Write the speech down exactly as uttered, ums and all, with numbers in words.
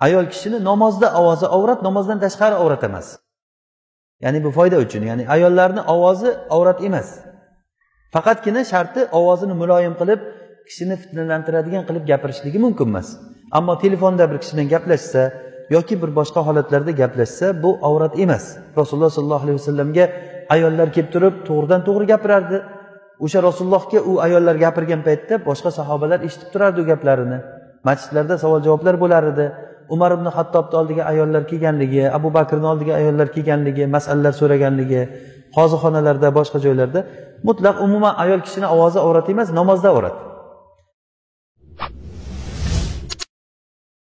ayol kishini namozda ovozi avrat, namozdan tashqari avrat emas. Ya'ni bu foyda uchun, ya'ni ayollarni ovozi avrat emas. Faqatgina sharti ovozini muloyim qilib, kishini fitnalantiradigan qilib gapirishligi mumkin emas. Ammo telefonda bir kishidan gaplashsa yoki bir boshqa holatlarda gaplashsa bu avrat emas. Rasululloh sollallohu alayhi vasallamga ayollar kelib turib to'g'ridan to'g'ri gapirardi. O'sha Rasulullohga u ayollar gapirgan paytda boshqa sahobalar eshitib turardi u gaplarini. Masjidlarda savol-javoblar bo'lar edi. Umar ibn Hattobning oldiga ayollar kelganligi, Abu Bakrning oldiga ayollar kelganligi, masalalar so'raganligi, qozixonalarda, boshqa joylarda mutlaq umuman ayol kishining ovozi avrat emas, namozda avrat.